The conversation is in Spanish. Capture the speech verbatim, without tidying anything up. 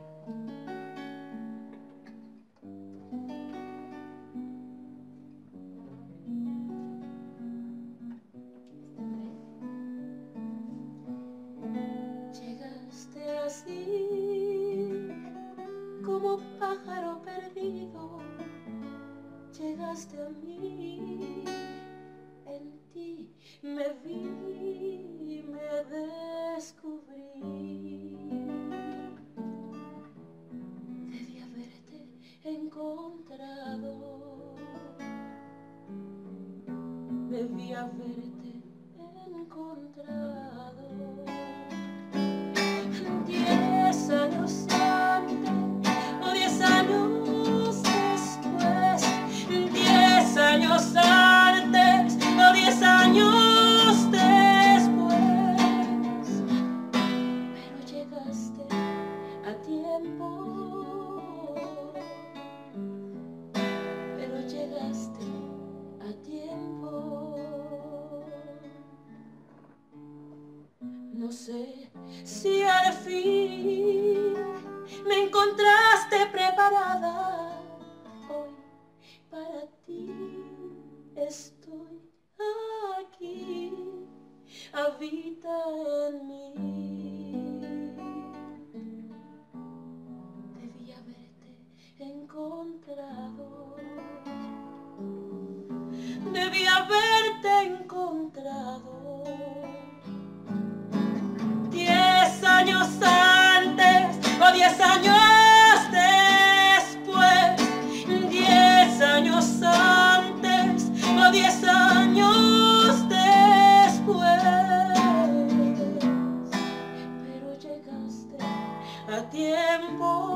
Llegaste así como pájaro perdido, llegaste a mí, en ti me vi, me descubrí. Debí haberte encontrado, debí haberte encontrado. Diez años antes o diez años después, diez años antes o diez años después, pero llegaste a tiempo, pero llegaste a tiempo. No sé si al fin me encontraste preparada. Hoy para ti estoy aquí, habita en mí. Debí haberte encontrado, debí haberte encontrado. Diez años antes o diez años después, diez años antes o diez años después, pero llegaste a tiempo.